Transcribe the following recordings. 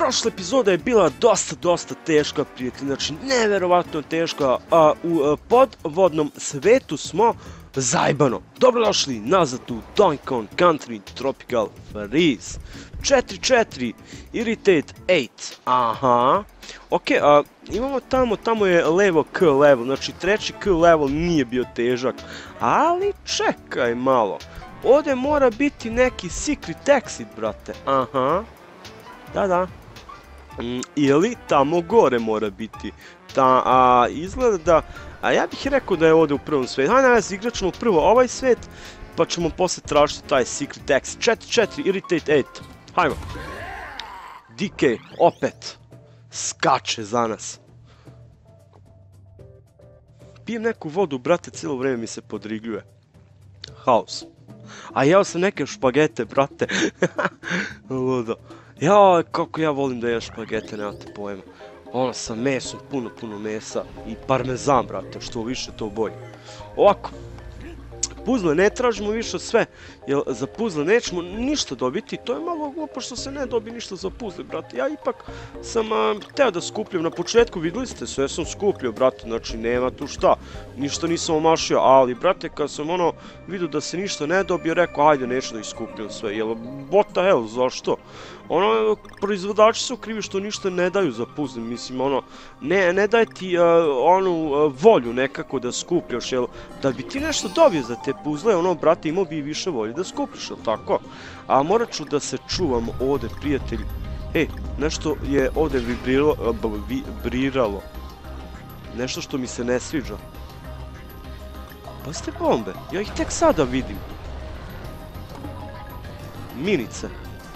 prošla epizoda je bila dosta teška, prijatelji, znači neverovatno teška, a u podvodnom svetu smo zajebano. Dobrodošli nazad u Donkey Kong Country Tropical Freeze 4.4 Irritate 8, aha. Ok, imamo tamo je levo K level, znači treći K level nije bio težak, ali čekaj malo, ovdje mora biti neki secret exit, brate, aha. Da. Ili tamo gore mora biti. Izgleda da... A ja bih rekao da je ovdje u prvom svijetu. Hajde nas igrat ćemo prvo ovaj svijet, pa ćemo poslije tražiti taj secret exit. 4.4 Irritate 8. Hajmo. DK opet skače za nas. Pijem neku vodu, brate, cijelo vrijeme mi se podrigljuje. Haos. A jeo sam neke špagete, brate. Ludo. Jao, kako ja volim da jem špagete, nemate pojma. Ono sa mesom, puno mesa i parmezan, brate, što više to bolje. Ovako, puzle ne tražimo više sve, jer za puzle nećemo ništa dobiti, to je malo glupo što se ne dobi ništa za puzle, brate. Ja ipak sam teo da skupljam, na početku vidjeli ste, sve sam skupljio, brate, znači nema tu šta, ništa nisam omašio, ali, brate, kad sam vidio da se ništa ne dobije, rekao, ajde, neću da iskupljam sve, jel, what the hell, zašto? Proizvodači su krivi što ništa ne daju za puzle, mislim, ne daje ti onu volju nekako da skupljaš, jel, da bi ti nešto dobio za te puzle, brate, imao bi i više volje da skupljaš, jel tako? A morat ću da se čuvam ovdje, prijatelji. Nešto je ovdje vibriralo. Nešto što mi se ne sviđa. Pazite bombe, ja ih tek sada vidim. Minice.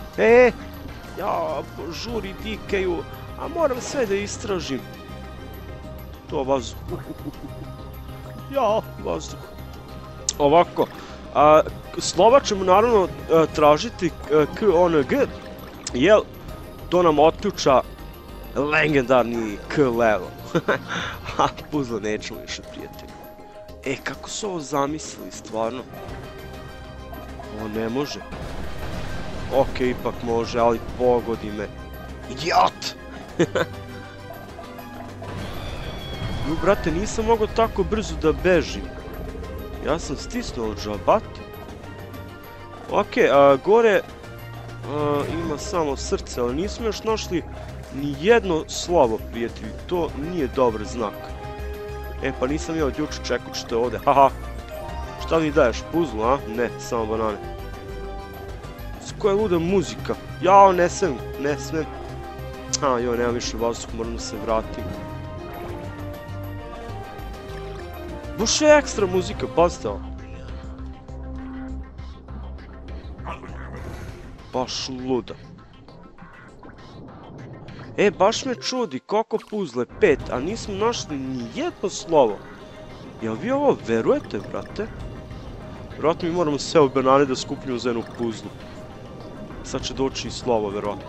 Ja žuri dikeju, a moram sve da istražim. To vazduh. Ja, vazduh. Ovako, slova ćemo naravno tražiti KNG, jel to nam otključa legendarni K level. A puzle nećemo više, prijatelji. Kako su ovo zamislili, stvarno? Ovo ne može. Ok, ipak može, ali pogodi me. Idiot! Brate, nisam mogao tako brzo da bežim. Ja sam stisnuo džabati. Ok, gore ima samo srce, ali nismo još našli ni jedno slovo, prijatelji. To nije dobar znak. Pa nisam ja od juče čekao što je ovdje. Haha. Šta mi daješ, puzlu, a? Ne, samo banane. Koja je luda muzika. Jao, ne smem. Joj, nemam više vazduha, moram da se vratim. Baš je ekstra muzika, pazite ovo. Baš luda. Baš me čudi, kako puzle 5, a nismo našli ni jedno slovo. Jel vi ovo verujete, brate? Vjerojatno mi moramo sve u banane da skupljamo za jednu puzlu. Sad će doći i slovo, vjerojatno.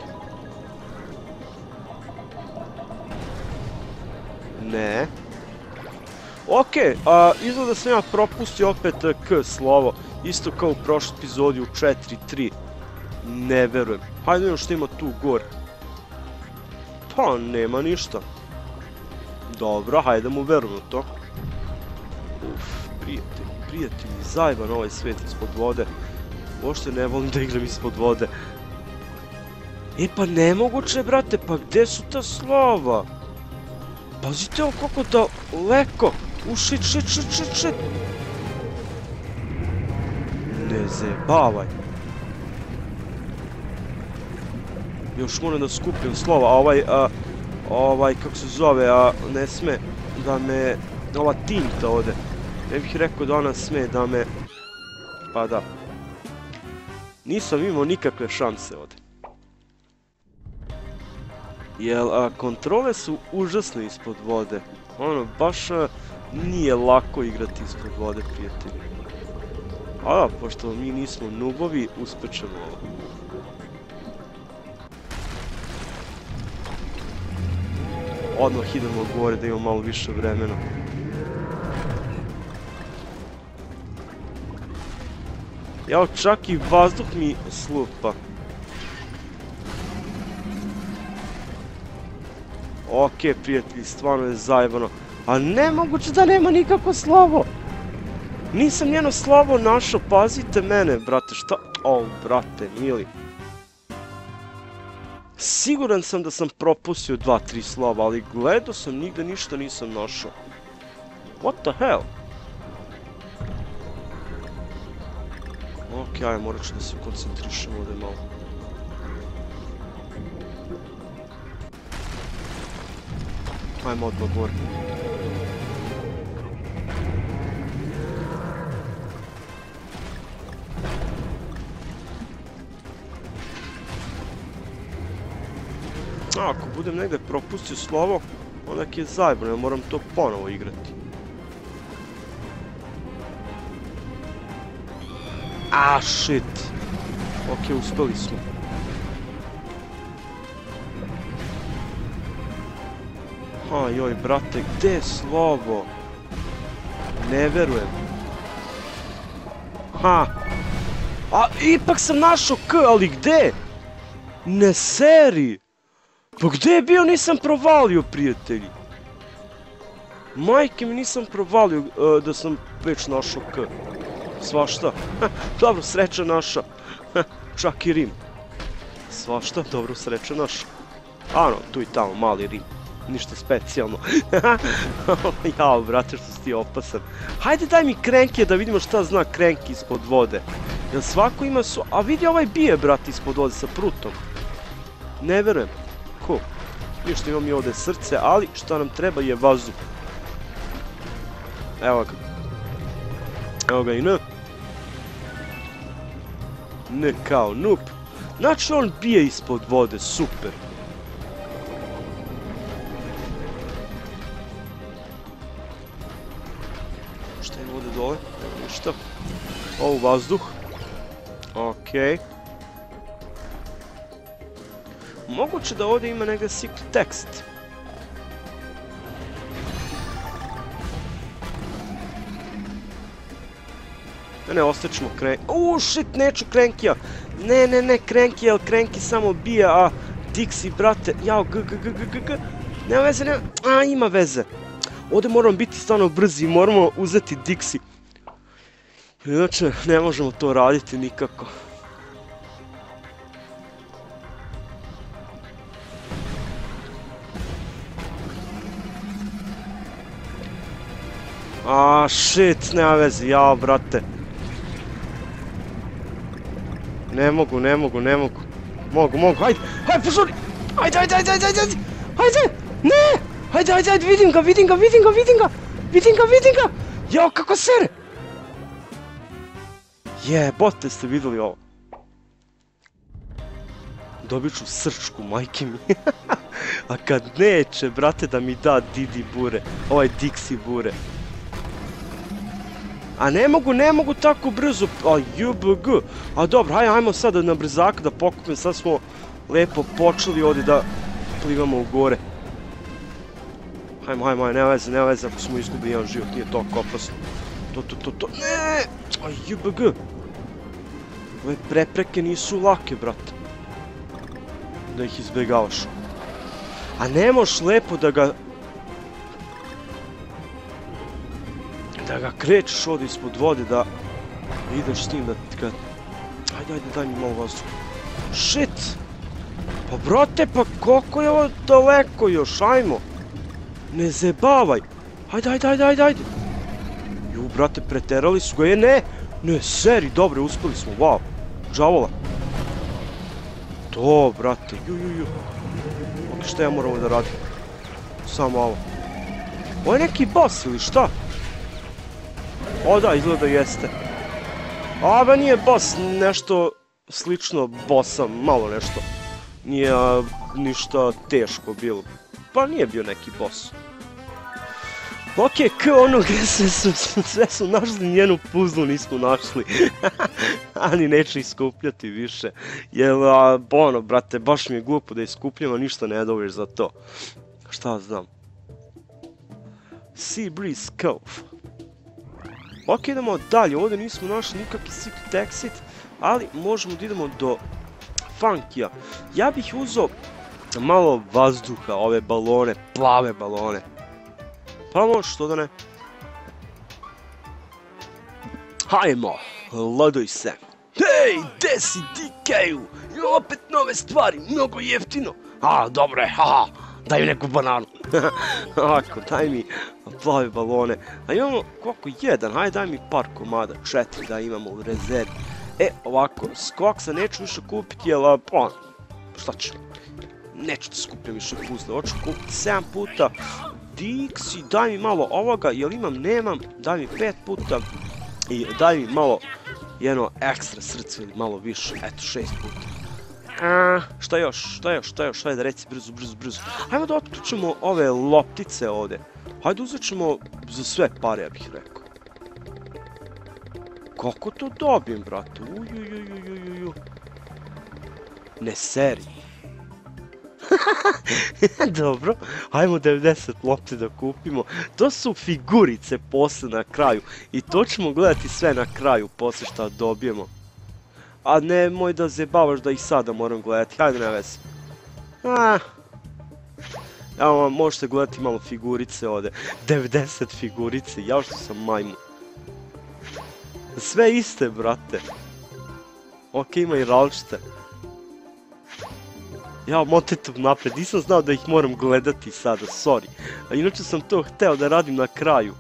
Ne. Ok, izgleda sam ja propustio opet K slovo. Isto kao u prošloj epizodi u 4.3. Ne verujem. Hajde vidimo što ima tu gore. Pa, nema ništa. Dobro, hajde mu verujemo to. Prijatelji, zajeban ovaj svijet ispod vode. Uopšte ne volim da igram ispod vode. Pa nemoguće, brate, pa gdje su ta slova? Pazite ovo koliko daleko. Shit. Ne zajebavaj. Još moram da skupljam slova, a ovaj, kako se zove, ne sme da me, ova tinta ovdje. Ne bih rekao da ona sme da me, pa da. Nisam imao nikakve šanse ovdje. Jel, kontrole su užasne ispod vode. Baš nije lako igrati ispod vode, prijatelji. Pošto mi nismo nubovi, uspećemo ovo. Odmah idemo gore da imamo malo više vremena. Jao, čak i vazduh mi slupa. Okej, prijatelji, stvarno je zajebano. A nemoguće da nema nikako slovo. Nisam njeno slovo našao, pazite mene, brate, šta? O, brate, mili. Siguran sam da sam propustio 2-3 slova, ali gledao sam, nigde ništa nisam našao. What the hell? Ok, aj, morat ću da se koncentrišem ovdje malo. Ajmo odmah gore. Ako budem negdje propustio slovo, onda je zajebano, ja moram to ponovo igrati. A, shit. Ok, uspeli smo. Joj, brate, gdje je slovo? Ne verujem. A, ipak sam našao K, ali gdje? Ne seri. Pa gdje je bio, nisam provalio, prijatelji. Majke mi, nisam provalio da sam već našao K. Svašta. Dobro, sreća naša. Čak i Rim. Svašta, dobro, sreća naša. Ano, tu i tamo, mali Rim. Ništa specijalno. Jao, brate, što si ti opasan. Hajde daj mi krenke da vidimo šta zna krenki ispod vode. Jel svako ima su... A vidi ovaj bije, brate, ispod vode sa prutom. Ne verujem. Cool. Ništa, imam i ovdje srce, ali šta nam treba je vazduh. Evo ga. Evo ga i N. N kao noob. Znači on bije ispod vode, super. Šta ima ovdje dole? Evo ništa. Ovo vazduh. Okej. Moguće da ovdje ima negdje secret tekst. Ne, ostaćemo krenki. Shit, neću krenkija. Ne, krenki, jer krenki samo bije, a Dixi, brate, jao, g. Nema veze, nema, ima veze. Ovdje moramo biti stvarno brzi i moramo uzeti Dixi. Inače, ne možemo to raditi nikako. Shit, nema veze, jao, brate. Ne mogu. Mogu, hajde, požuri! Hajde! Ne! Hajde, vidim ga! Jao, kako sere! Jebote, ste vidjeli ovo. Dobit ću srčku, majke mi. A kad neće, brate, da mi da Didi bure, ovaj Dixi bure. A ne mogu tako brzo, JBG. A dobro, hajmo sad na brzaka da pokupim, sad smo lepo počeli ovdje da plivamo u gore. Hajmo, nema veze, ako smo izgubili jedan život, nije toliko opasno. To, ne! JBG. Ove prepreke nisu lake, brate. Da ih izbjegavaš. A ne možeš lepo da ga krećeš ovdje ispod vode, da ideš s tim da ga... Ajde, daj mi malo vazduha. Shit! Pa brate, pa koliko je ovo daleko još, ajmo! Ne zebavaj! Ajde! Ju, brate, preterali su ga, ne, seri, dobro, uspeli smo, wow! Džavola! To, brate, ju. Ok, šta ja moram da radim? Samo ovo. Ovo je neki boss ili šta? O da, izgleda jeste. Aba nije boss, nešto slično bossa, malo nešto. Nije ništa teško bilo. Pa nije bio neki boss. Ok, ono gdje sve su našli, njenu puzlu nismo našli. Ani neću iskupljati više. Jer, brate, baš mi je glupo da iskupljamo, ništa ne dobiješ za to. Šta znam. Sea Breeze Cove. Ok, idemo dalje, ovdje nismo našli nikakvi secret exit, ali možemo da idemo do Funkija. Ja bih uzeo malo vazduha, ove balone, plave balone. Pa možeš, što da ne? Hajmo, loduj se. Hej, gde si DK-u? Imam opet nove stvari, mnogo jeftino. A, dobro je, haha, daj mi neku bananu. Ovako, daj mi plave balone. A imamo, koliko? Jedan, hajde daj mi par komada, 4 da imamo u rezervi. Ovako, skoksa neću više kupiti, jel, šta ću? Neću da skupljam više puzle, hoću kupiti 7 puta. Dixi, daj mi malo ovoga, jel imam, nemam, daj mi 5 puta. I daj mi malo, jedno ekstra srce ili malo više, eto 6 puta. Šta još, hajde reci brzo. Hajmo da otključimo ove loptice ovdje. Hajde uzet ćemo za sve pare, ja bih rekao. Kako to dobijem, brate? Ujujujujujuju. Ne seri. Dobro, hajmo 90 lopte da kupimo. To su figurice posle na kraju. I to ćemo gledati sve na kraju posle šta dobijemo. A nemoj da zebavaš da ih sada moram gledati. Hajde ne vezi. Evo, možete gledati malo figurice ovdje. 90 figurice, ja što sam majmun. Sve iste, brate. Ok, ima i različite. Ja, motetom napred, nisam znao da ih moram gledati sada, sorry. A inače sam to hteo da radim na kraju.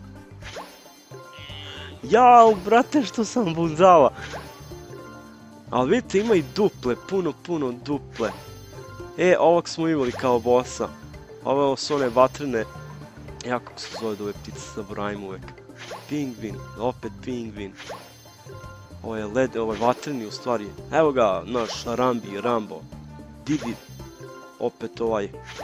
Jao, brate, što sam budala. Ali vidite, ima i duple, puno duple. Ovog smo imali kao bossa. Ovo su one vatrene. Kako se zove ove ptice, zaboravim uvek. Pingvin, opet pingvin. Ovo je led, ovo je vatreni u stvari. Evo ga, naš Rambo. Didi, opet ovaj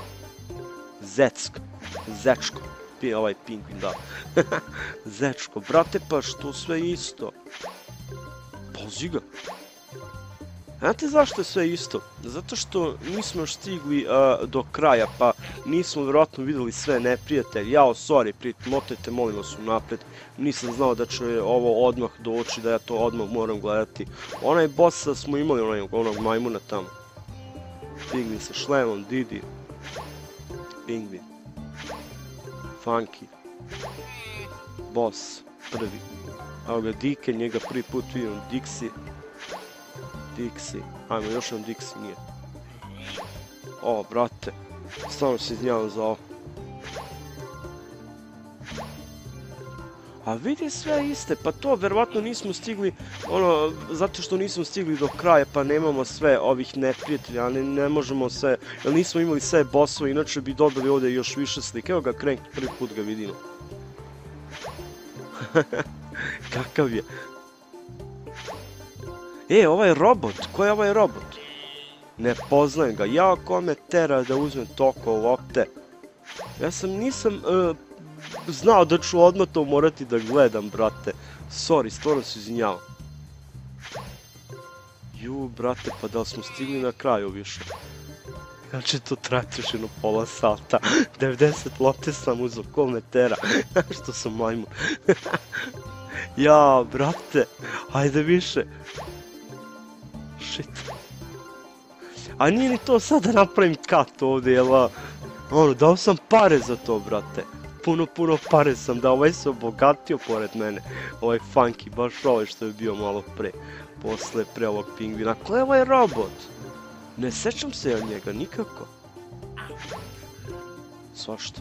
Zečko, ovaj pingvin, da. Zečko, brate, pa što sve isto? Pazi ga. Znate zašto je sve isto? Zato što nismo još stigli do kraja, pa nismo vjerojatno vidjeli sve neprijatelje. Jao, sorry, prijatelj, motajte, molim vas unapred. Nisam znao da će ovo odmah doći, da ja to odmah moram gledati. Onaj bossa smo imali, onog majmuna tamo. Pingvin sa šlemom, Didi. Pingvin. Funky. Boss, prvi. Evo ga Dike, njega prvi put vidim, Dixi. Ajmo, još nam Dixi nije. O, brate. Stvarno se izvinjavam za ovo. A vidi sve iste, pa to verovatno nismo stigli, zato što nismo stigli do kraja, pa nemamo sve ovih neprijatelja, ali ne možemo sve, jer nismo imali sve bossove, inače bi dobili ovdje još više slike. Evo ga Crank, prvi put ga vidimo. Kakav je? Ovaj robot, ko je ovaj robot? Ne poznajem ga, ja kome tera da uzmem toko lopte. Ja nisam znao da ću odmah to morati da gledam, brate. Sorry, stvarno se izvinjavam. Brate, pa da li smo stigli na kraju više? Ja će to trati još jedno pola sata. 90 lopte sam uzao, kome tera. Što sam majmun. Ja, brate, hajde više. Shit. A nije ni to sad da napravim cut ovdje, jel? Dao sam pare za to, brate. Puno pare sam dao, ovaj se obogatio pored mene. Ovaj Funky, baš ovaj što je bio malo pre. Pre ovog pingvina. Ko je ovaj robot? Ne sećam se ja njega, nikako. Svašta.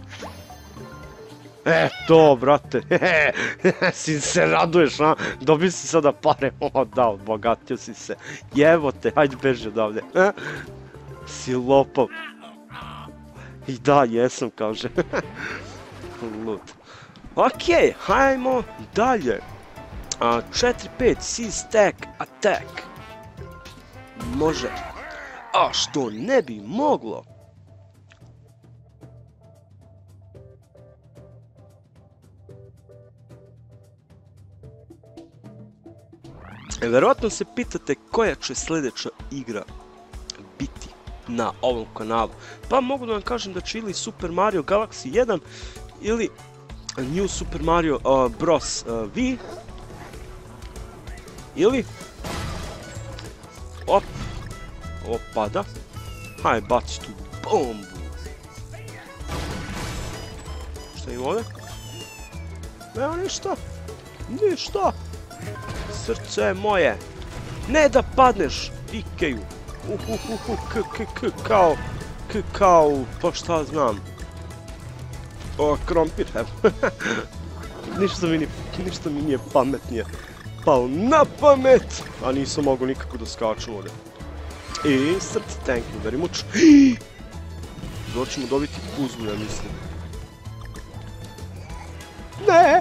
To, brate. Si se raduješ, a? Dobio si sada pare. Da, obogatio si se. Jevo te, hajde beži odavde. Si lopov. I da, jesam, kaže. Lud. Okej, hajmo dalje. 4-5, C-Stack Attack. Može. A što ne bi moglo? Verovatno se pitate koja će sljedeća igra biti na ovom kanalu. Pa mogu da vam kažem da će ili Super Mario Galaxy 1 ili New Super Mario Bros. V ili opada. Haj, baci tu bombu. Šta ima ovdje? Nema ništa. Ništa. Srce moje. Ne da padneš, Ikeju. Kao, pa šta znam. O, krompir, evo. Ništa mi nije pametnije pao na pamet. A nisam mogu nikako da skačem ovdje. I srce, thank you very much. Zor ćemo dobiti puzlu, ja mislim. Ne!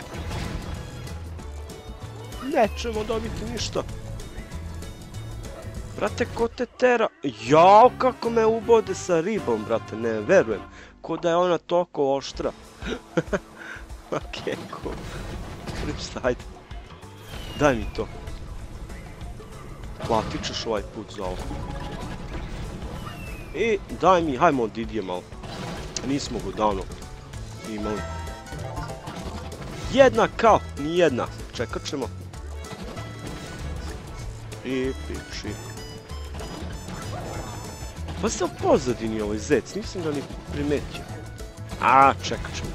Nećemo dobiti ništa. Brate, ko te tera? Jao, kako me ubode sa ribom, brate, ne verujem. Ko da je ona toliko oštra. Okej, cool. Ništa, hajde. Daj mi to. Platit ćeš ovaj put za ovo. I daj mi, hajmo od Didije malo. Nismo go davno imali. Jedna kao, nijedna. Čekat ćemo. I piči. Pa se u pozadini ovaj zec, nisam ga ni primetio. A, čekat ćemo.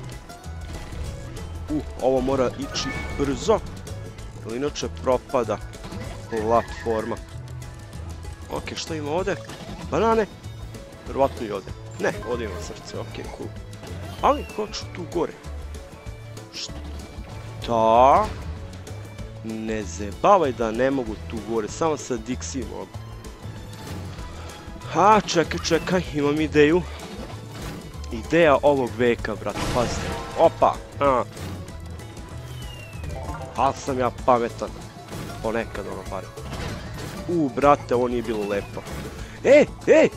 Ovo mora ići brzo. Ili inače propada platforma. Ok, što ima ovdje? Banane? Vjerovatno i ovdje. Ne, ovdje ima srce, ok, cool. Ali hoću tu gore. Šta? Ne zebavaj da ne mogu tu gore, samo sa Dixie mogu. Ha, čekaj, imam ideju. Ideja ovog veka, brate, pazite. Opa, ali sam ja pametan. Ponekad ono pare. Brate, ovo nije bilo lepo. Ej!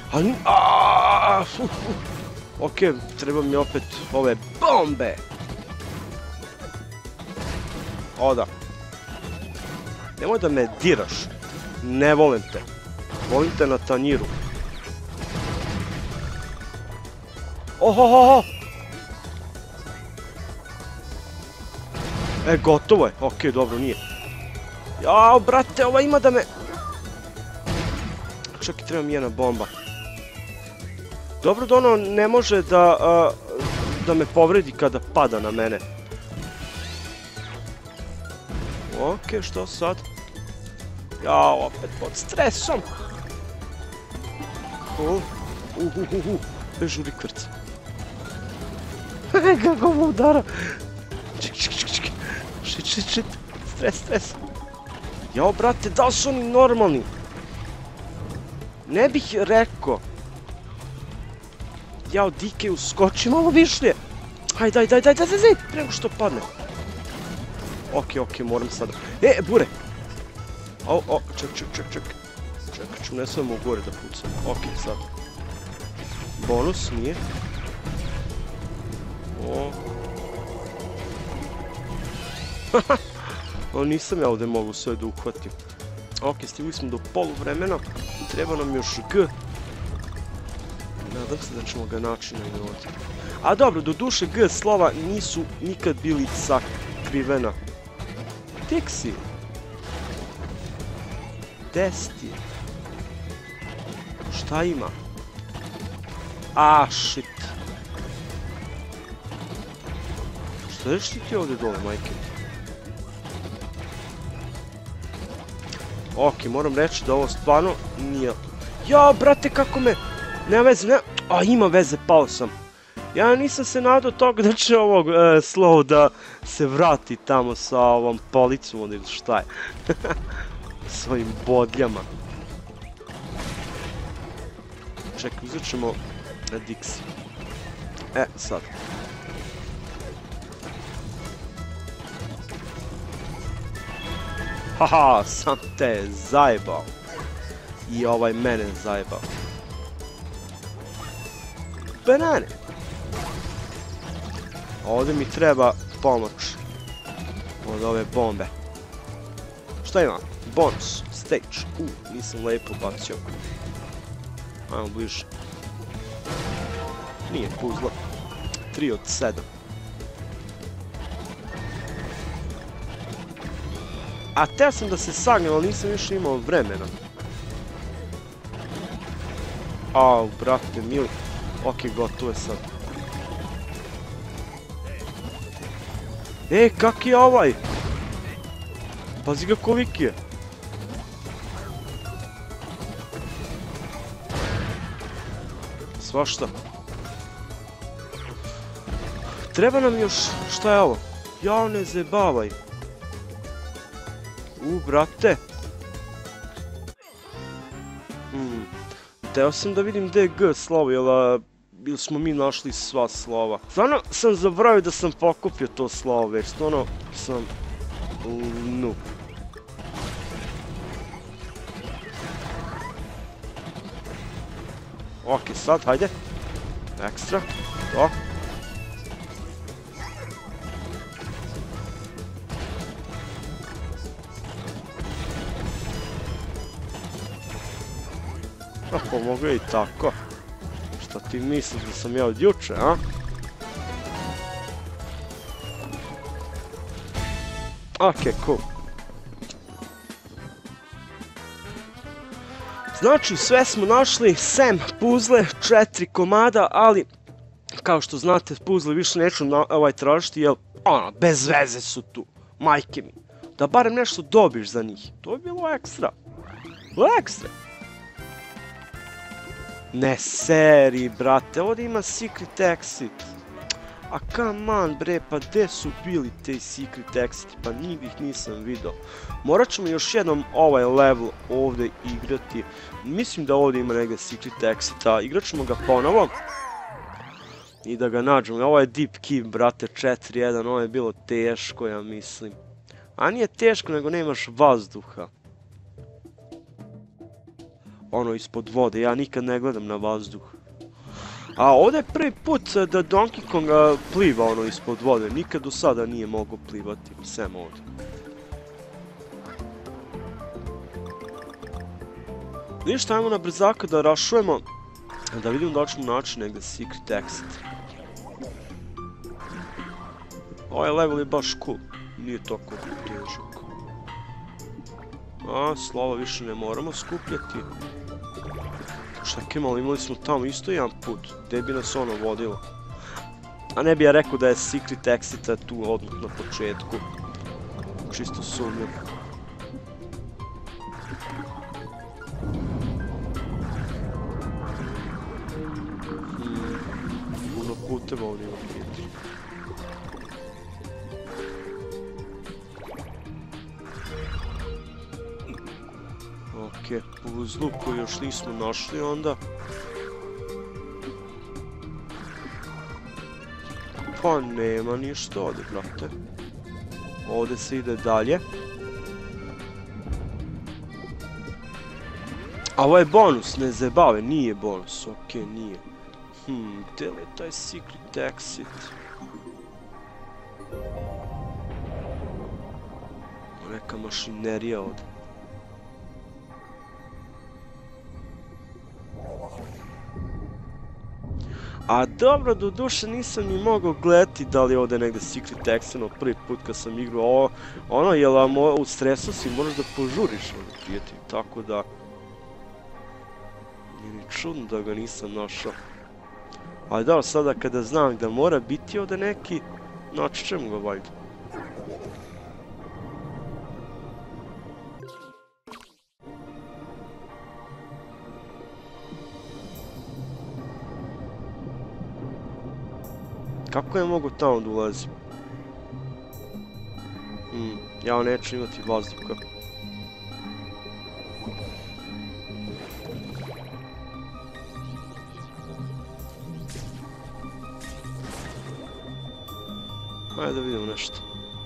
Ok, treba mi opet ove bombe. Oda. Nemoj da me diraš. Ne volim te. Volim te na tanjiru. Ohohoho! Gotovo je. Ok, dobro, nije. Jao, brate, ova ima da me... Čekaj, treba mi jedna bomba. Dobro da ono ne može da me povredi kada pada na mene. Ok, što sad? Jao, opet pod stresom. Bežu rikvrc. Kako mu udara. Shit. Stres. Jao, brate, da li su oni normalni? Ne bih rekao. Jao, Dike, uskoči malo višlje. Daj, prego što padne. Ok, moram sada. Bure! Ček. Čekaj ću, ne samo gore da pucam. Ok, sad. Bonus, nije. Nisam ja ovdje mogu sve da uhvatim. Ok, stigli smo do poluvremena. Treba nam još G. Nadam se da ćemo ga naći na ovdje. A dobro, do duše G slova nisu nikad bili sakrivena. Dixie. Desti. Šta ima? Shit. Šta ješ ti ovdje dole, majke? Ok, moram reći da ovo stvarno nije... Jao, brate, kako me... Nema veze, ne... ima veze, pao sam. Ja nisam se nadao toga da će ovog slow da se vrati tamo sa ovom policom ili šta je. Svojim bodljama. Čekaj, uzet ćemo Dixie. Sad. Haha, sam te zajebao. I ovaj mene zajebao. Banane. Ovdje mi treba pomoć. Od ove bombe. Šta ima? Bonus. Stage. Nisam lepo bacio. Ajmo bliže. Nije puzla. 3 od 7. A teo sam da se sagnem, ali nisam više imao vremena. Au, brate, mili. Ok, gotovo je sad. Kak je ovaj? Pazi ga koliki je. Svašta. Treba nam još... Šta je ovo? Ja, ne zajebavaj. Brate. Teo sam da vidim gdje je G slovo, ili smo mi našli sva slova. Stvarno sam zaboravio da sam pokupio to slovo već, stvarno sam... noob. Ok, sad, hajde. Ekstra. To. Ako mogu i tako. Šta ti misliš da sam ja od juče, a? Ok, cool. Znači, sve smo našli, sem puzle, 4 komada, ali kao što znate, puzle više neću tražiti, jer bez veze su tu, majke mi. Da barem nešto dobiš za njih, to bi bilo ekstra. Ekstra. Ne seri, brate, ovdje ima secret exit. A come on bre, pa gdje su bili te secret exit, pa nigdje ih nisam vidio. Morat ćemo još jednom ovaj level ovdje igrati. Mislim da ovdje ima negdje secret exita, igrat ćemo ga ponovo. I da ga nađemo, ovo je deep key, brate, 4-1, ovo je bilo teško, ja mislim. A nije teško, nego nemaš vazduha. Ono ispod vode, ja nikad ne gledam na vazduh. A ovdje je prvi put da Donkey Kong pliva ono ispod vode, nikad do sada nije mogao plivati, sem ovdje. Ništa, ajmo na brzaka da rašujemo, da vidimo da ćemo naći negdje secret exit. Ovaj level je baš cool, nije toliko težak. A, slova više ne moramo skupljati. Čekaj malo, imali smo tamo isto jedan put, gdje bi nas ono vodilo. A ne bi ja rekao da je secret exita tu odmah na početku. Čisto sumnjam. Puno puteva ovdje ima biti. Ok, puzlu koju još nismo našli onda. Pa nema ništa ovdje, brate. Ovdje se ide dalje. A ovo je bonus, ne zabave, nije bonus, ok, nije. Gdje li je taj secret exit? Neka mašinerija ovdje. A dobro, do duše nisam ni mogao gledati da li je ovdje negdje secret exit, prvi put kad sam igrao ono, jel u stresu si moraš da požuriš ovdje, prijatelj, tako da... Nije ni čudno da ga nisam našao. Ali da, sada kada znam da mora biti ovdje neki, naći ćemo ga valjda. Kako je mogu tamo da ulazim? Ja neću imati vazduha. Ajde da vidimo nešto.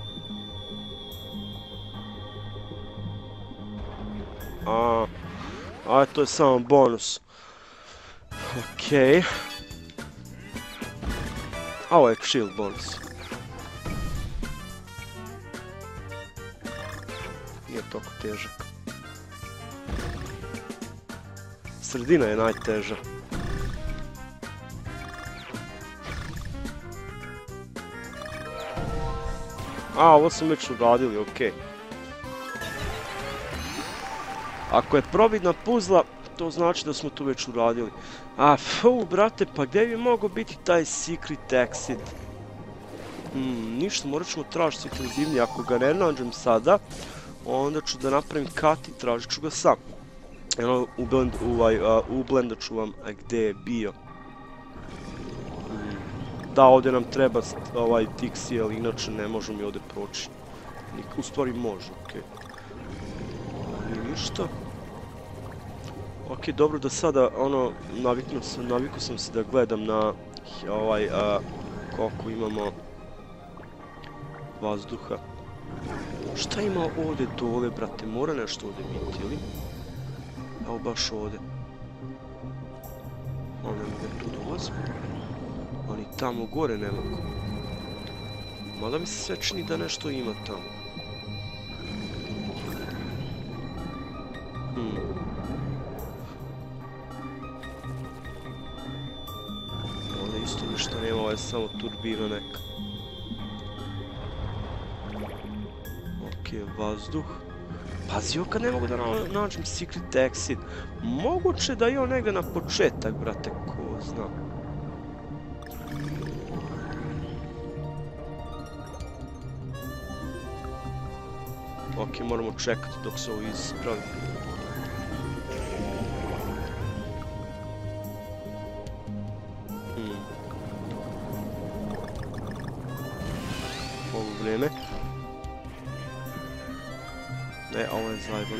A to je samo bonus. Okej. A ovo je shield bonus. Nije toliko težak. Sredina je najteža. A, ovo smo već uradili, okej. Ako je probitna puzla, to znači da smo to već uradili. A, brate, pa gdje bi mogao biti taj secret exit? Ništa, morat ćemo tražiti intenzivnije. Ako ga ne nađem sada, onda ću da napravim cut i tražit ću ga sam. Ublendat ću vam gdje je bio. Da, ovdje nam treba Dixie, ali inače ne možemo mi ovdje proći. U stvari može, okej. Nije ništa. Ok, dobro da sada, naviknuo sam se da gledam na koliko imamo vazduha. Šta ima ovdje dole, brate? Mora nešto ovdje biti, ili? Evo baš ovdje. Ali ne mogu tu dolaziti. Oni tamo gore ne mogu. Mada mi se sve čini da nešto ima tamo. Ovdje isto ništa nema, ovo je samo turbina neka. Ok, vazduh. Pazi, kad ne mogu da nađem secret exit. Moguće da je on negdje na početak, brate, ko zna. Ok, moramo čekati dok se ovo ispravi. Ovo vrijeme. Ne, ovo je zajebano.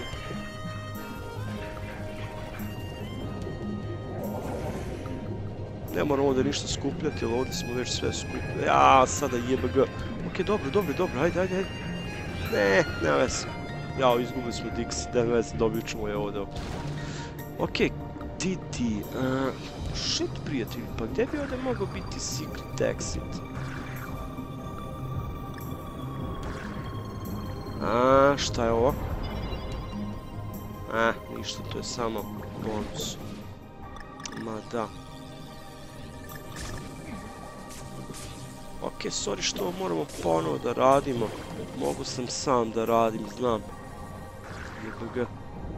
Ne moramo ovdje ništa skupljati, jer ovdje smo već sve skupljali. Ja, sada JBG. Ok, dobro, ajde. Ne, nema veze. Jao, izgubili smo Dixie, nema veze, dobit ćemo je ovdje. Ok, Didi. Shit, prijatelji, pa gdje bi ovdje mogao biti secret exit? Šta je ovo? Ništa, to je samo bonus. Ma da. Ok, sorry što ovo moramo ponovo da radimo. Mogu sam sam da radim, znam. JBG.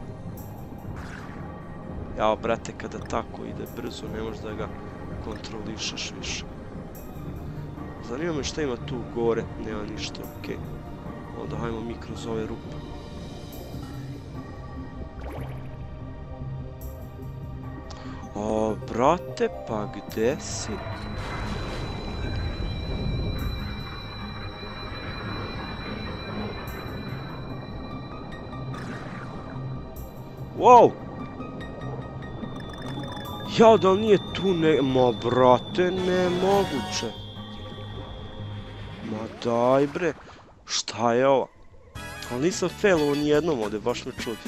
Jao, brate, kada tako ide brzo, ne možeš da ga kontrolišeš više. Zanima me šta ima tu gore, nema ništa, okej. Onda hajmo mi kroz ove rupe. O, brate, pa gde si? Wow! Jao, da li nije tu Ma, brate, nemoguće. Ma daj, bre. Šta je ovo? Ali nisam failovo nijednom ovdje, baš me čudi.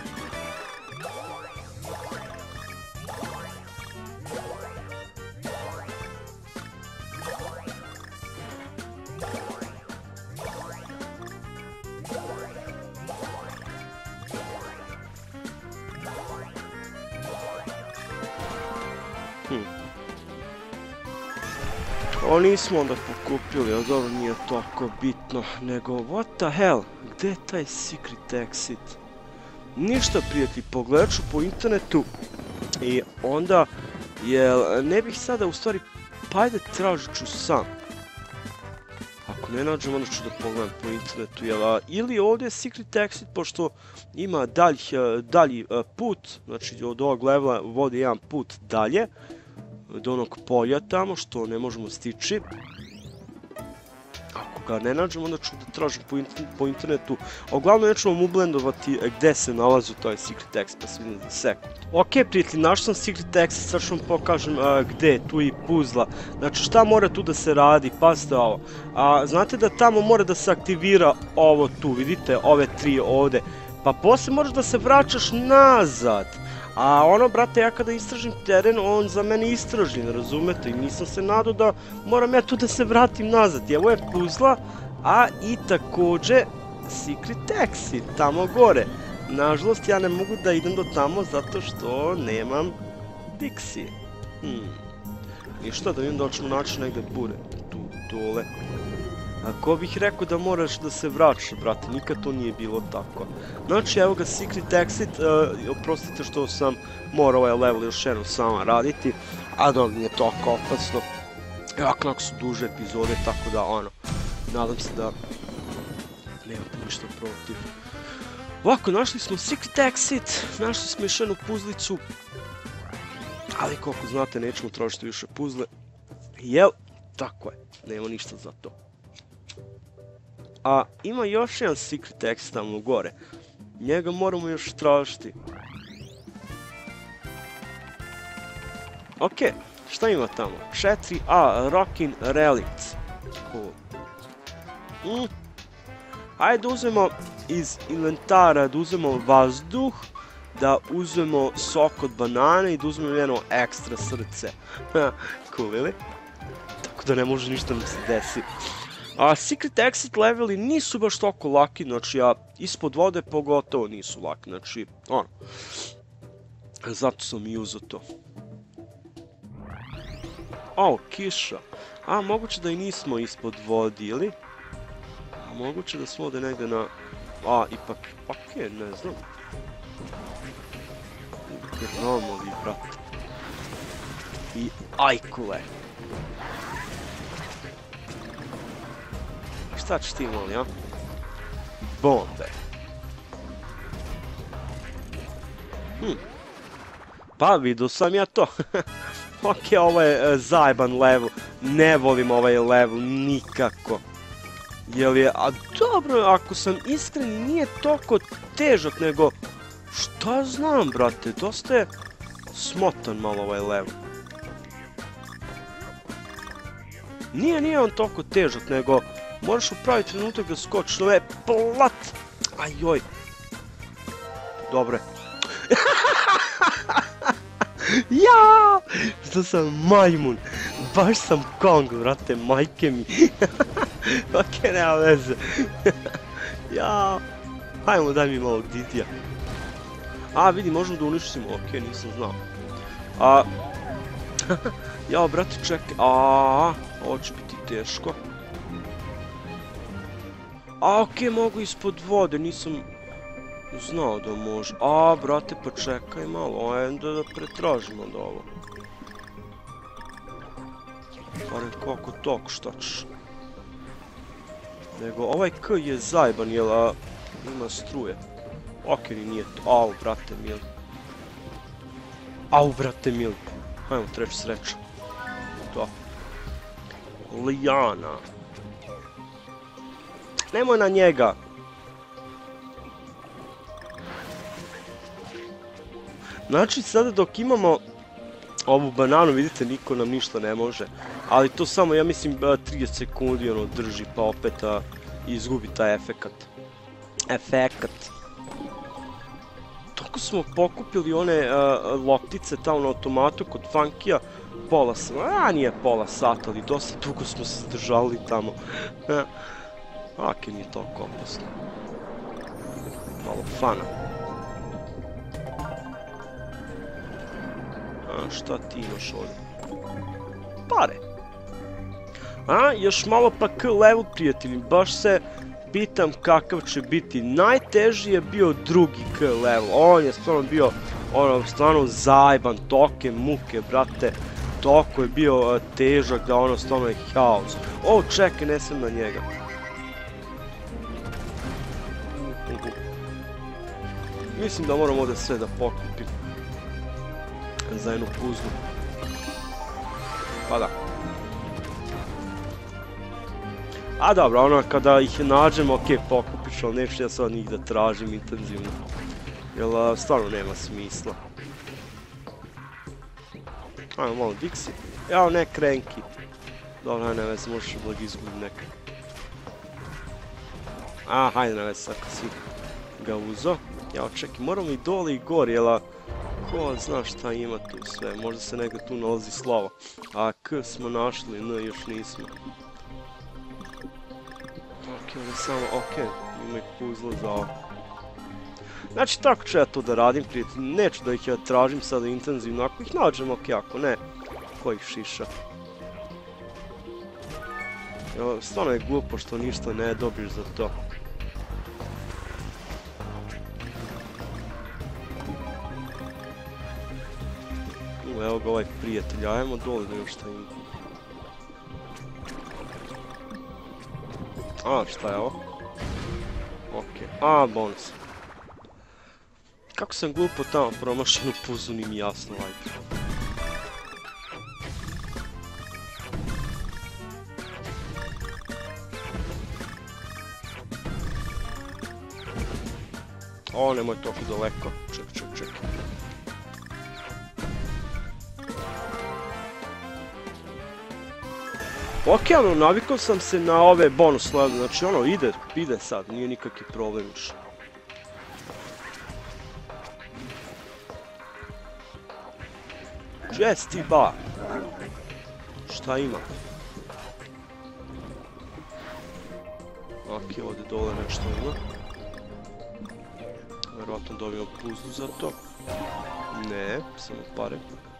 Ovo nismo onda pokupili, ali dobro nije toliko bitno, nego what the hell, gdje je taj secret exit? Ništa, prijatelji, pogledat ću po internetu i onda, ne bih sada u stvari, pa ajde tražit ću sam. Ako ne nađem, onda ću da pogledam po internetu, ili ovdje je secret exit, pošto ima dalji put, znači od ovog levela vodi jedan put dalje, do onog polja tamo, što ne možemo stići. Ako ga ne nađem, onda ću da tražim po internetu. A uglavnom neću vam ublendovati gdje se nalazi taj secret exit, pa se vidim za sekund. Ok, prijatelji, našao sam secret exit, sad ću vam pokažem gdje je tu i puzla. Znači, šta mora tu da se radi, pazite ovo. Znate da tamo mora da se aktivira ovo tu, vidite, ove tri ovdje. Pa poslije moraš da se vraćaš nazad. A ono, brate, ja kada istražim teren, on za mene istražen, razumete? I nisam se nadao da moram ja tu da se vratim nazad. I ovo je puzla, a i također secret exit, tamo gore. Nažalost, ja ne mogu da idem do tamo zato što nemam Dixie. Ništa, da vidim da ćemo naći negdje bure. Tu, dole. Ko bih rekao da moraš da se vraćaš, brate, nikad to nije bilo tako. Znači, evo ga Secret Exit, oprostite što sam morao ovaj level još jednom sama raditi, a da nije toliko opasno. Jako su duže epizode, tako da, ono, nadam se da nemate ništa protiv. Ovako, našli smo Secret Exit, našli smo još jednu puzlicu, ali koliko znate, nećemo trošiti više puzle. Jel, tako je, nema ništa za to. A ima još jedan Secret Exit tamo gore. Njega moramo još tražiti. Ok, šta ima tamo? 4A, Rockin' Relics. Cool. Ajde uzmemo iz inventara, da uzmemo vazduh, da uzmemo sok od banane i da uzmemo jedno ekstra srce. Cool, ili? Tako da ne može ništa da se desi. A Secret Exit leveli nisu baš toliko laki, znači ispod vode pogotovo nisu laki, znači, ono. Zato sam i uzeo to. O, kiša. A, moguće da i nismo ispod vodi, ili? Moguće da smo ovdje negdje na... A, ipak, okej, ne znam. Gnomoli, brate. I ajkule. Šta ćeš ti, moli, a? Bombe. Pa, vidio sam ja to. Ok, ovo je zajeban level. Ne volim ovaj level, nikako. Jel je, a dobro, ako sam iskren, nije toliko težak, nego... Šta znam, brate, dosta je smotan malo ovaj level. Nije on toliko težak, nego... Moraš u pravi trenutak da skočiš, ovo je plat! Ajoj! Dobre. Ja! Što sam majmun! Baš sam Kong, brate, majke mi! Ok, nema veze. Ja! Hajmo, daj mi malo Didija. A, vidi, možemo da uništimo, ok, nisam znao. Jao, brate, čekaj, ovo će biti teško. A, okej, mogu ispod vode, nisam znao da može. A, brate, pa čekaj malo, ajde da pretražimo od ovo. Barem koliko tok, šta ćeš. Nego, ovaj K je zajban, jel, ima struje. Okej, nije to, au, brate, mili. Au, brate, mili. Hajmo, treći sreća. To. Lijana. Nemoj na njega. Znači sada dok imamo ovu bananu, vidite, niko nam ništa ne može. Ali to samo, ja mislim, 30 sekundi ono drži, pa opet izgubi taj efekat. Toko smo pokupili one loptice tamo na automatu kod Funkija. Pola sata, nije pola sata, ali dosta dugo smo se zdržali tamo. Ake, nije toliko opasno. Malo fana. Šta ti imaš ovdje? Pare. Još malo pa K level, prijatelji. Baš se pitam kakav će biti. Najteži je bio drugi K level. On je stvarno bio, stvarno zajban, toke muke, brate. Toko je bio težak da stvarno je haos. O, čekaj, ne sam na njega. Mislim da moram ovdje sve da pokupim. Za jednu puzlu. Pa da. A dobro, kada ih nađem, ok, pokupiš, ali neću ja sad njih da tražim intenzivno. Jer stvarno nema smisla. Ajmo malo Dixi. Jao, ne Cranky. Dobro, hajde, ne vezi, možeš i blag izgubim nekak. Hajde, ne vezi, ako si ga uzo. Jao, čekaj, moramo i dole i gori, jel' ko zna šta ima tu sve, možda se negdje tu nalazi slava. A K smo našli, N još nismo. Ok, ovdje samo, ok, ima i puzle za ovo. Znači, tako ću ja to da radim, prijatelji, neću da ih ja tražim sada intenzivno, ako ih nađem, ok, ako ne, ko ih šiša. Stvarno je glupo što ništa ne dobiš za to. Evo ga ovaj prijatelj, ajmo dole da još šta ima. A, šta je ovo? Okej, a, bonus. Kako sam glupo tamo promašenu puzu, nije mi jasno, ajde. O, nemoj toliko daleko. Ček. Ok, ono, navikao sam se na ove bonus level, znači ono, ide sad, nije nikakvi problem još. Jesti ba! Šta ima? Ok, ovdje dole nešto ima. Vjerojatno dobijemo puzu za to. Ne, samo pare.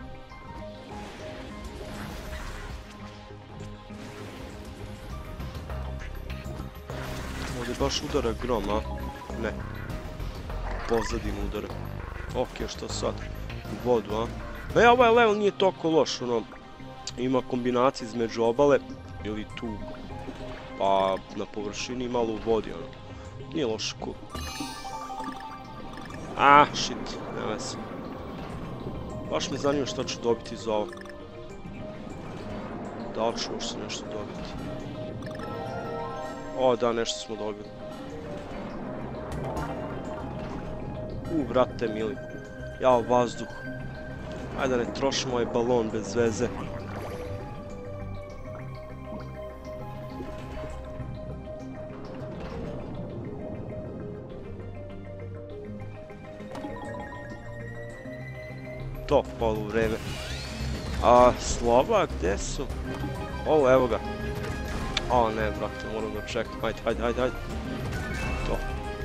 Ovdje baš udara grom, a? Ne. Pozadinu udara. Ok, što sad? U vodu, a? E, ovaj level nije toliko loš, ono... Ima kombinacije između obale, ili tu... Pa, na površini i malo u vodi, ono. Nije loš, cool. Ah, shit, ne veze. Baš me zanima što ću dobiti za ovo. Da li ću uopšte nešto dobiti? O, da, nešto smo dobili. Brate mili. Jao, vazduh. Ajde da ne trošimo ovaj balon bez veze. To, polu vreme. A, slova, gdje su? O, evo ga. O, ne, brate, moram ga čekati. Hajde. To.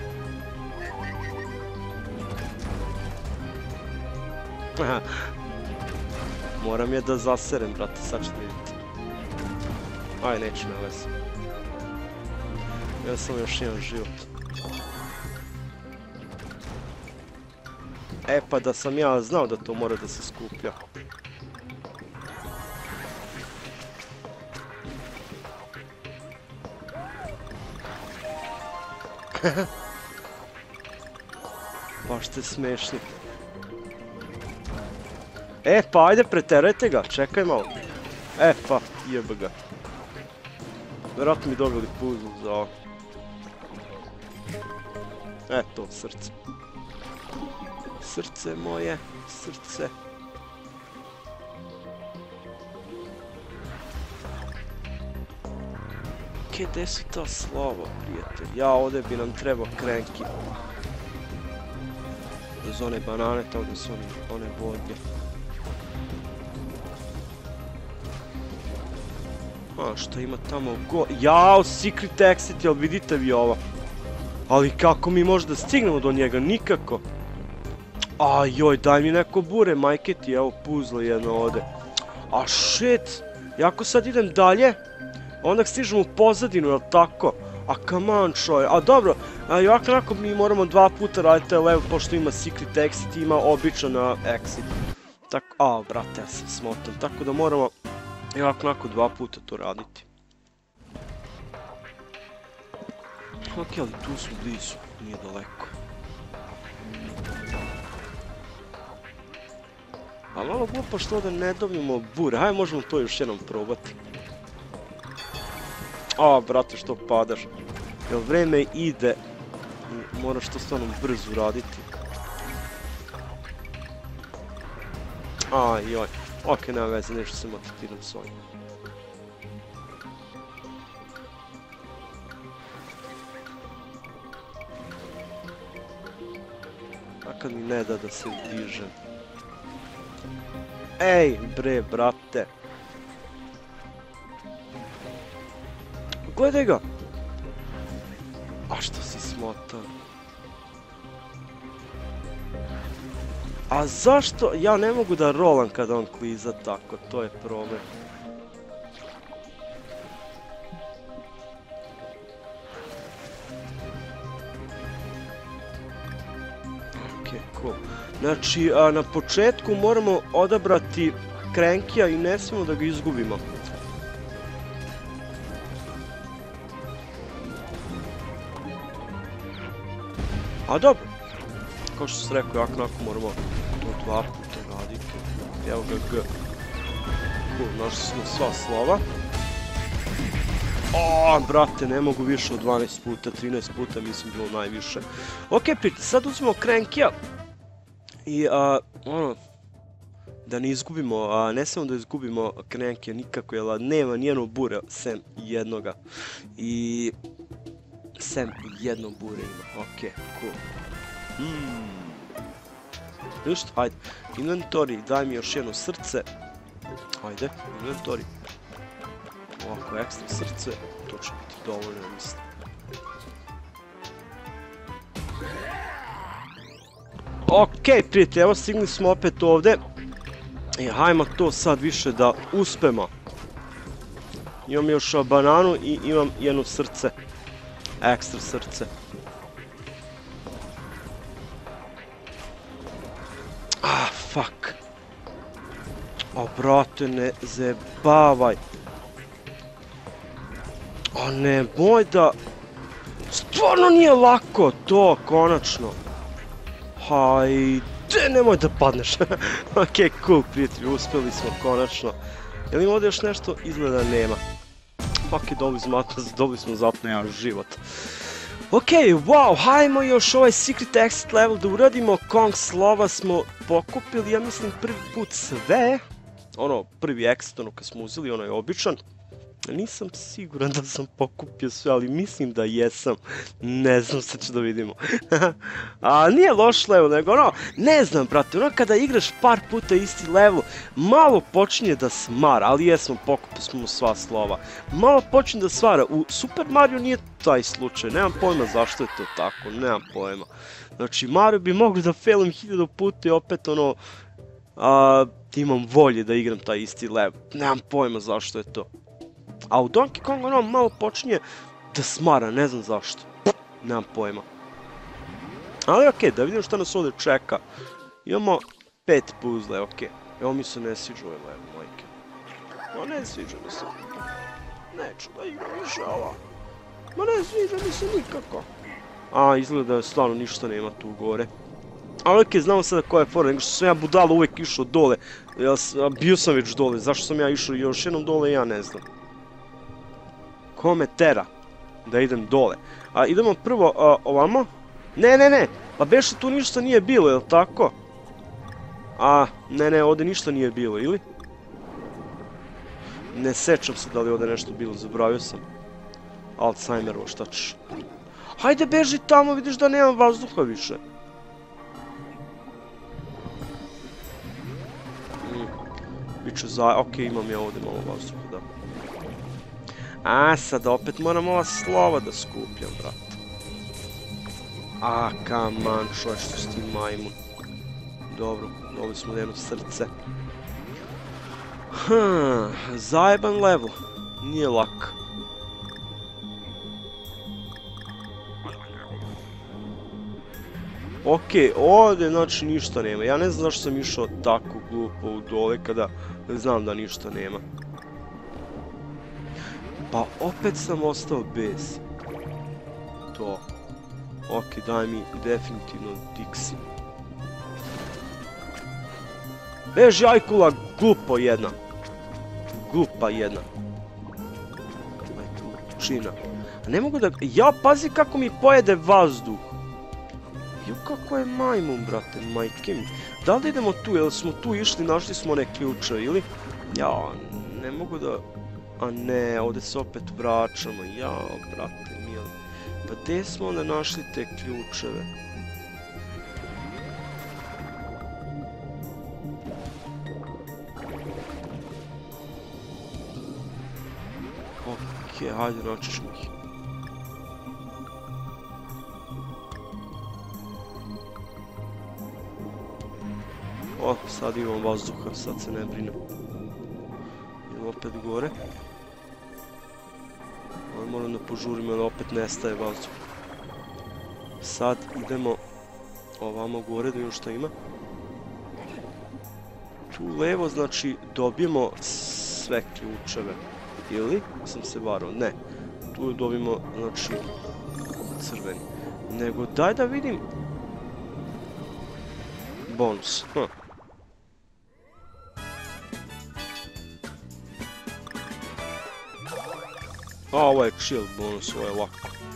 Moram je da zaserem, brate, sad ćete vidjeti. Aj, neću na veze. Ja sam još jedan život. E, pa da sam ja znao da to mora da se skuplja. Baš ste smešni. E, pa ajde, preterajte ga, čekaj malo. E, pa, jebe ga. Vjerojatno mi dobili puzu za ovo. Eto, srce. Srce moje, srce. Gdje su ta slova, prijatelj? Ja, ovdje bi nam trebao krenki. Uz one banane, tamo gdje su one vodnje. A, šta ima tamo go... Jao, secret exit, jel vidite vi ovo? Ali kako mi možda stignemo do njega? Nikako. Ajoj, daj mi neko bure, majke ti, evo puzle jedno ovdje. A shit, jako sad idem dalje, onda stižemo u pozadinu, jel tako? A come on, čoj, a dobro, i ovako mi moramo 2 puta raditi taj level, pošto ima secret exit, ima običan exit. Tako, brate, ja sam smotan, tako da moramo i ovako 2 puta to raditi. Ok, ali tu su blizu, nije daleko. A malo glupo što da ne dobijemo bure, hajde možemo to još jednom probati. A, brate, što padaš? Jel vreme ide, moraš to stvarno brzo uraditi. Ajoj, ok, nema veze, nešto se maltretiram s ovim. A kad mi ne da da se dižem. Ej, bre, brate. Gledaj ga. A što si smotan? A zašto? Ja ne mogu da rolam kada on kliza tako, to je problem. Znači, na početku moramo odabrati Crankija i ne smijemo da ga izgubimo. A dobro. Kao što sam rekao, jako moramo to 2 puta raditi. Evo ga G. Cool, našli smo sva slova. O, brate, ne mogu više od 12 puta, 13 puta mislim bilo najviše. Ok, prijatelji, sad uzmemo Crankija. I, ono, da ne izgubimo, ne samo da izgubimo Crankija nikako, jer nema nijedno bure, sem jednoga. I, sem jednog bure ima, ok, cool. Ništa, ajde, inventory, daj mi još jedno srce. Ajde, inventory. Ovako, ekstra srce, to će biti dovoljno, mislim. Ok, prijatelji, evo stigli smo opet ovdje. I hajmo to sad više da uspemo. Imam još bananu i imam jedno srce. Ekstra srce. Fuck. O, brate, ne zebavaj. O, nemoj da... Stvarno nije lako to, konačno. Hajde, nemoj da padneš. Ok, cool, prijatelji, uspjeli smo, konačno. Jel ima ovdje još nešto? Izgleda nema. Ok, dobili smo zapno jedan život. Ok, wow, hajmo još ovaj secret exit level da uradimo. Kong slova smo pokupili, ja mislim prvi put sve. Ono, prvi exit, ono kad smo uzeli, ono je običan. Nisam siguran da sam pokupio sve, ali mislim da jesam. Ne znam, sad ću da vidimo. A nije loš level, nego ono, ne znam, brate, ono kada igraš par puta isti level, malo počinje da smara, ali jesmo, pokupili smo sva slova. Malo počinje da svara, u Super Mario nije taj slučaj, nemam pojma zašto je to tako, nemam pojma. Znači, Mario bi mogli da failim 1000 puta i opet ono, imam volje da igram taj isti level, nemam pojma zašto je to. A u Donkey Kongu ono malo počinje da smara, ne znam zašto. Nemam pojma. Ali okej, da vidimo šta nas ovdje čeka. Imamo 5 puzzle, okej. Evo mi se ne sviđa ovaj level, majke. Ma ne sviđa mi se. Neću da igram više ova. Ma ne sviđa mi se nikako. A, izgleda da stvarno ništa nema tu gore. Ali okej, znamo sada koja je fora, nego što sam ja budalo uvijek išao dole. Bio sam već dole, zašto sam ja išao još jednom dole, ja ne znam. Ko me tera da idem dole? Idemo prvo ovamo. Ne, pa beše tu ništa nije bilo, jel tako? Ne, ovdje ništa nije bilo, ili? Ne sećam se da li ovdje nešto bilo, zaboravio sam. Alzheimerovo, šta ćeš? Hajde beži tamo, vidiš da nemam vazduha više. Biće okej, imam ja ovdje malo vazduha, da. Sad opet moram ova slova da skupljam, brate. Come on, što si ti majmun. Dobro, dobili smo jedno srce. Zajeban level. Nije lak. Okej, ovdje znači ništa nema. Ja ne znam zašto sam išao tako glupo u dole kada znam da ništa nema. Pa opet sam ostao bez. To. Ok, daj mi definitivno Dixie. Beži ajkula, glupo jedna. Glupa jedna. Čina. Ne mogu da... Ja, pazi kako mi pojede vazduh. Jo, kako je majmun, brate, majke mi. Da li idemo tu, jel smo tu išli, našli smo one ključe, ili? Ja, ne mogu da... A ne, ovdje se opet vraćamo, jao, brate, mili. Pa gdje smo onda našli te ključeve? Okej, hajde, naći ćemo ih. O, sad imam vazduha, sad se ne brinem. Idemo opet gore. Moram da požurim, ali opet nestaje vazduh. Sad idemo ovamo gore da vidimo šta ima. tu levo, znači dobijemo sve ključeve. Ili sam se varao? Ne. Tu dobijemo, znači, crveni. Nego daj da vidim bonus. A ovo je chill bonus, ovo je ovako.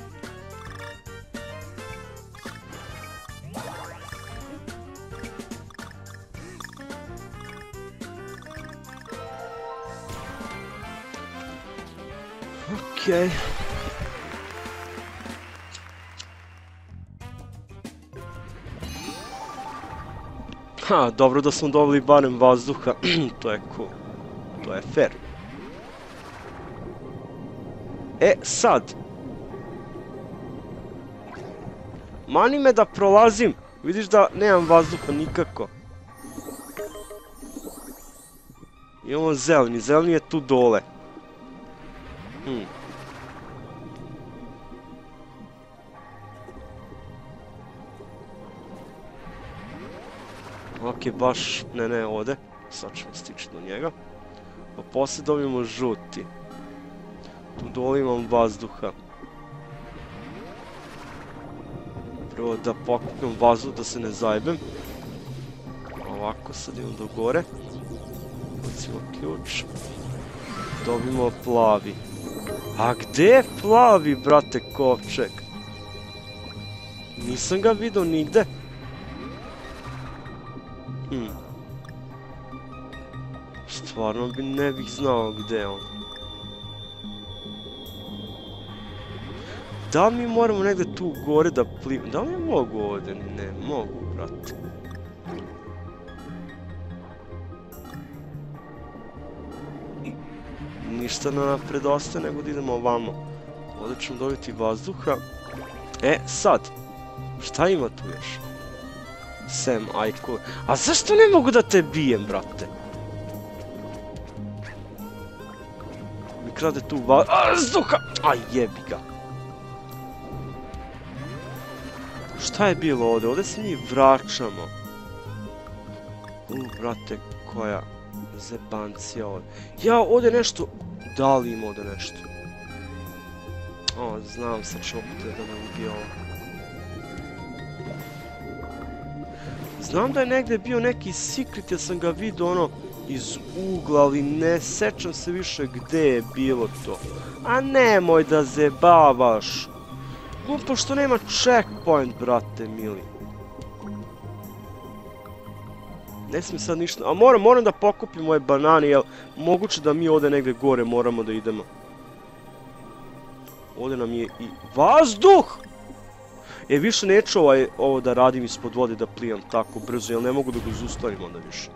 Okej. Ha, dobro da smo dobili barem vazduha, to je cool, to je fair. E, sad. Mani me da prolazim, vidiš da nemam vazduha nikako. Imamo zeleni, zeleni je tu dole. Ok, baš, ne, ode. Sad ćemo stići do njega. Pa poslije dobijemo žuti. Tu dole imam vazduha. Prvo da pokupim vazduh da se ne zajebem. Ovako, sad idem do gore. Bacimo ključ. Dobijemo plavi. A gdje je plavi, brate, kovčeg? Nisam ga vidio nigde. Stvarno ne bih znao gdje je on. Da li mi moramo negdje tu gore da plivamo? Da li ja mogu ovdje? Ne mogu, brate. Ništa nam predostaje nego da idemo ovamo. Ovdje ćemo dobiti vazduha. E, sad. Šta ima tu još? Sam, ajko. A zašto ne mogu da te bijem, brate? Mi krade tu vazduha. Aj, jebi ga. Šta je bilo ovdje? Ovdje se mi vraćamo. Brate, koja zebancija ovdje. Ja, ovdje nešto... Da li ima ovdje nešto? O, znam, sad ću opet da me ubije ovo. Znam da je negdje bio neki secret, jer sam ga vidio ono iz ugla, ali ne sećam se više gdje je bilo to. A nemoj da zebavaš. Glupo što nema checkpoint, brate mili. Ne smijem sad ništa, a moram da pokupim ove banane, jer moguće da mi ovdje negdje gore moramo da idemo. Ovdje nam je i vazduh! E, više neću ovo da radim ispod vode, da plivam tako brzo, jer ne mogu da ga zaustavim onda više.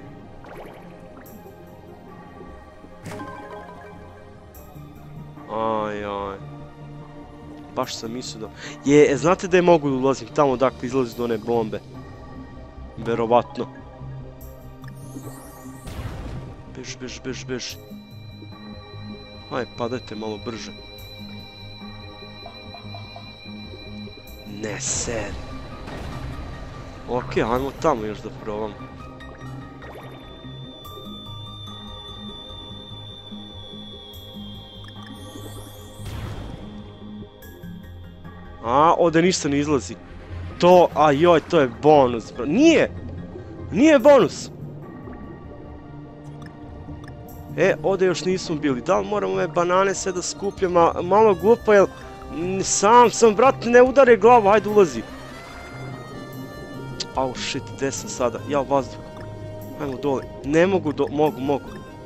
Aj. Baš sam mislio da... Je, znate da je mogu da ulazim tamo dakle izlazi do one bombe? Verovatno. Bež. Aj, padajte malo brže. Ne, ser. Ok, ajmo tamo još da probam. A, ovdje ništa ne izlazi. To, a joj, to je bonus, bro. Nije bonus. E, ovdje još nismo bili. Da li moramo ove banane sve da skupljam? Malo glupo, jer sam, brate, ne udari glavu, hajde ulazi. Au, shit, gdje sam sada? Ja, vazduh. Ajmo dole. Ne mogu, mogu.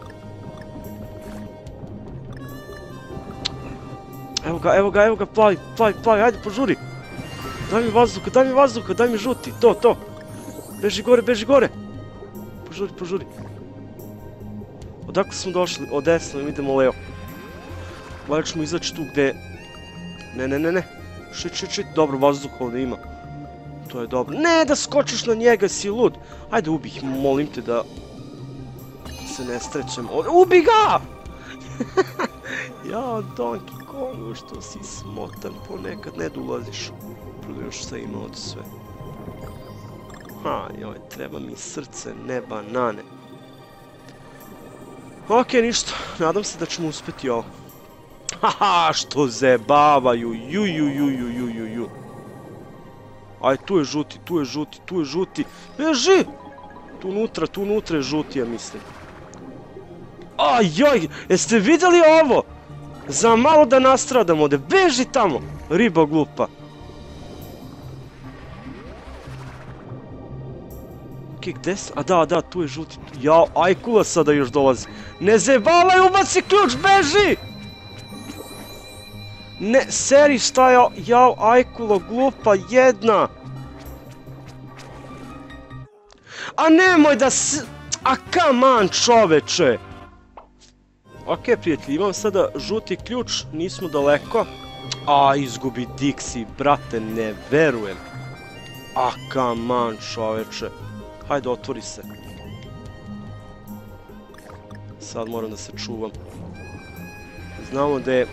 Evo ga, plavi, hajde, požuri. Daj mi vazduha, daj mi žuti, to. Beži gore. Požuri. Odakle smo došli? Od desno, idemo levo. Valjda ćemo izaći tu gdje... Ne. Shit, dobro, vazduh ovdje ima. To je dobro. Ne, da skočiš na njega, si lud. Ajde, ubi ih, molim te da... se ne strećem ovdje. Ubi ga! Ja, Donkey Kongu, što si smotan, ponekad ne dolaziš. Prvo još sve ima od sve. Joj, treba mi srce, ne banane. Ok, ništa, nadam se da ćemo uspjeti ovo. Haha, što zebavaju, ju. Aj, tu je žuti. Beži! Tu unutra je žuti, ja mislim. Ajoj, jeste vidjeli ovo? Za malo da nastradamo ovdje, beži tamo! Riba glupa. Ok, gdje sam? A da, tu je žuti. Jao, ajkula sada još dolazi. Ne zebalaj, ubaci ključ, beži! Ne, seri, šta je? Jao, ajkulo, glupa jedna! A nemoj da se... A come on, čoveče! Ok, prijatelji, imam sada žuti ključ, nismo daleko. A, izgubi Dixi, brate, ne verujem. A, come on, čoveče. Hajde, otvori se. Sad moram da se čuvam. Znamo da je...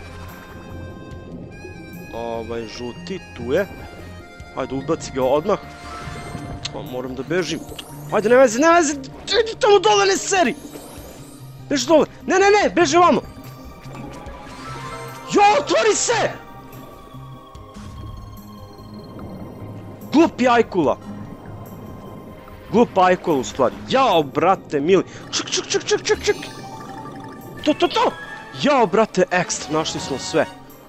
žuti, tu je. Hajde, ubaci ga odmah. Moram da bežim. Hajde, ne vezi! Idi tamo dole, ne seri! Beži dole! Ne, beži ovamo! Jo, otvori se! Glupi ajkula! Glupa ajkula u stvari. Jao, brate, mili. Ček. To! Jao, brate, ekstra, našli smo sve.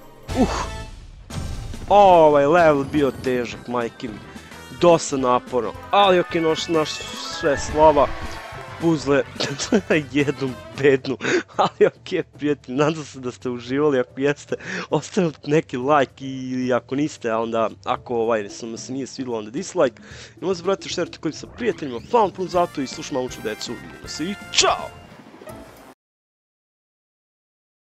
Ovaj level bio težak, majke mi. Dosta naporno. Ali ok, naš sve slava. Puzle, jednu bednu. Ali ok, prijatelji, nadam se da ste uživali. Ako jeste, ostavite neki like ili ako niste, a onda ako se nije svidjelo, onda dislike. I možda brate šerite kojim sa prijateljima. Hvala vam puno za to i slušam mamuću decu. Vidimo se i čao!